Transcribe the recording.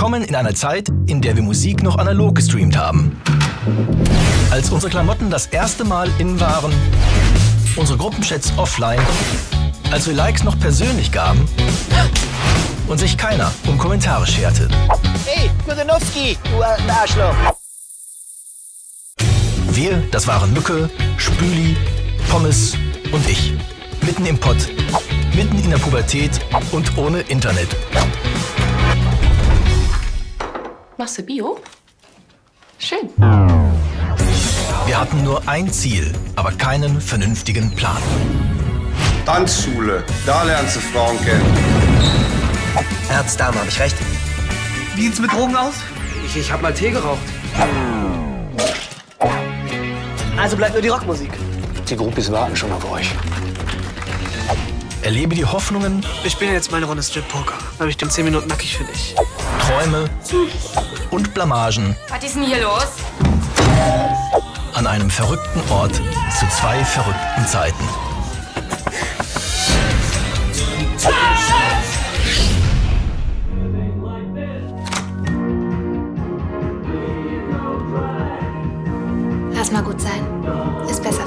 Willkommen in einer Zeit, in der wir Musik noch analog gestreamt haben. Als unsere Klamotten das erste Mal in waren, unsere Gruppenchats offline, als wir Likes noch persönlich gaben und sich keiner um Kommentare scherte. Hey, Kudanowski, du alten Arschloch! Wir, das waren Mücke, Spüli, Pommes und ich. Mitten im Pott, mitten in der Pubertät und ohne Internet. Machst du Bio? Schön. Wir hatten nur ein Ziel, aber keinen vernünftigen Plan. Tanzschule, da lernst du Frauen kennen. Herz-Dame, hab ich recht? Wie sieht's mit Drogen aus? Ich hab mal Tee geraucht. Also bleibt nur die Rockmusik. Die Groupies warten schon auf euch. Erlebe die Hoffnungen, Ich spiele jetzt meine Runde Strip-Poker. Da habe ich den 10 Minuten nackig für dich. Träume und Blamagen Was ist denn hier los? an einem verrückten Ort zu zwei verrückten Zeiten. Lass mal gut sein. Ist besser.